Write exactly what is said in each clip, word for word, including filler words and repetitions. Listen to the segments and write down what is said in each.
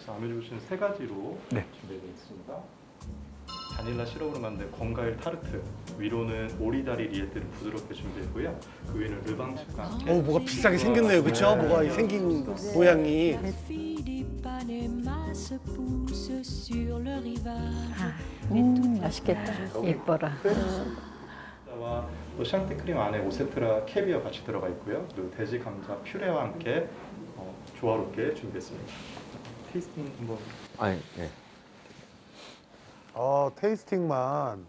자, 메뉴 보시는 세 가지로 네. 준비되어 있습니다. 바닐라 시럽으로 만든 건과일 타르트, 위로는 오리다리 리에트를 부드럽게 준비했고요. 그 위에는 르방식과 함께. 어, 뭐가 비싸게 생겼네요, 그렇죠? 네. 뭐가 생긴 모양이. 음, 맛있겠다. 이뻐라. 와 또 샹테크림 안에 오세트라 캐비어 같이 들어가 있고요. 그리고 돼지 감자 퓨레와 함께 어, 조화롭게 준비했습니다. 테이스팅 한번. 아니, 네. 어, 테이스팅만.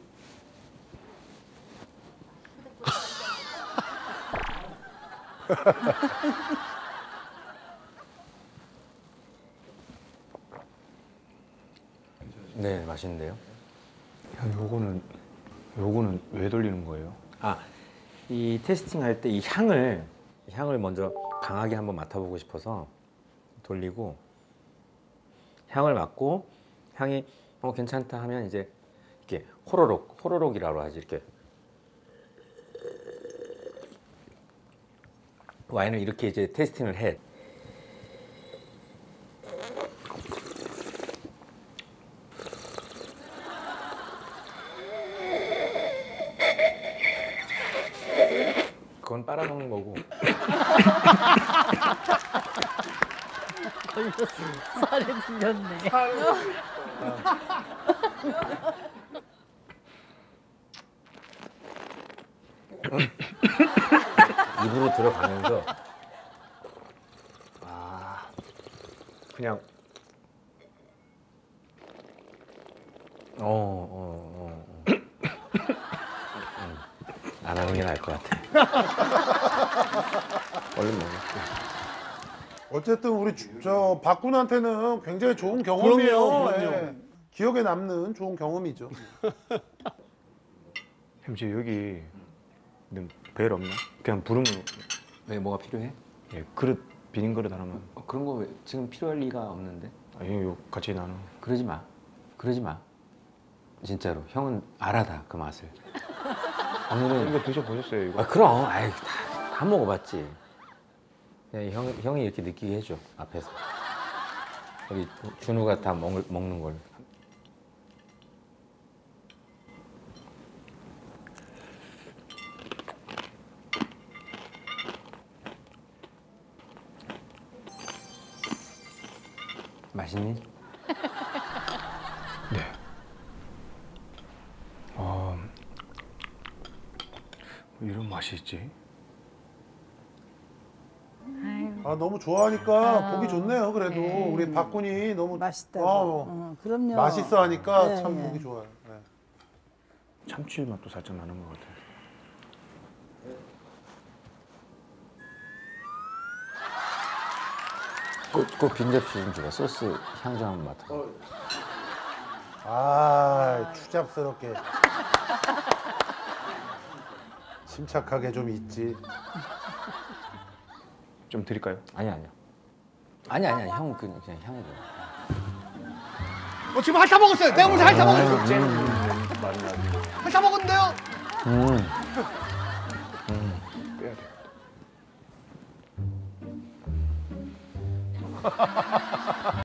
네, 맛있는데요. 야, 요거는 요거는 왜 돌리는 거예요? 아, 이 테스팅 할 때 이 향을 이 향을 먼저 강하게 한번 맡아보고 싶어서 돌리고 향을 맡고 향이 어 괜찮다 하면 이제 이렇게 호로록 호로록이라고 하지 이렇게 와인을 이렇게 이제 테스팅을 해. 그건 빨아먹는 거고. 걸렸어. 살이 들렸네. 입으로 들어가면서 아 그냥 어어어 어, 어, 어. 음, 안 하는 게 나을 것 같아. 얼른 먹어. 어쨌든 우리 주- 저 박군한테는 굉장히 좋은 경험이에요. 그럼요, 그럼요. 예. 기억에 남는 좋은 경험이죠. 햄씨 여기 벨 없나? 그냥 부르면 왜 뭐가 필요해? 예, 그릇 비닌 그릇 하나만. 어, 그런 거 왜, 지금 필요할 리가 없는데. 아니 요 같이 나눠. 그러지 마. 그러지 마. 진짜로 형은 알아 다 그 맛을. 오늘은 이거 드셔보셨어요 이거? 아 그럼 아이 다, 다 먹어봤지. 그냥 형, 형이 이렇게 느끼게 해줘 앞에서. 우리 준우가 다 먹을, 먹는 걸. 맛있니? 네. 아, 뭐 이런 맛이 있지? 아, 너무 좋아하니까 아, 보기 좋네요. 그래도 네. 우리 박군이 너무 맛있다고. 어, 어, 그럼요. 맛있어 하니까 네, 참 네. 보기 좋아요. 네. 참치 맛도 살짝 나는 것 같아요. 꼭, 꼭 빈 접시 좀 줘봐. 소스 향 좀 한번 맡아. 아, 추잡스럽게. 침착하게 좀 있지. 좀 드릴까요? 아니 아니야. 아니 아니야. 형 그냥, 그냥 향으로. 어, 지금 핥아 먹었어요. 내가 먼저 핥아 먹었어요. 많이 나지. 핥아 먹었는데요. 음. 빼야 돼.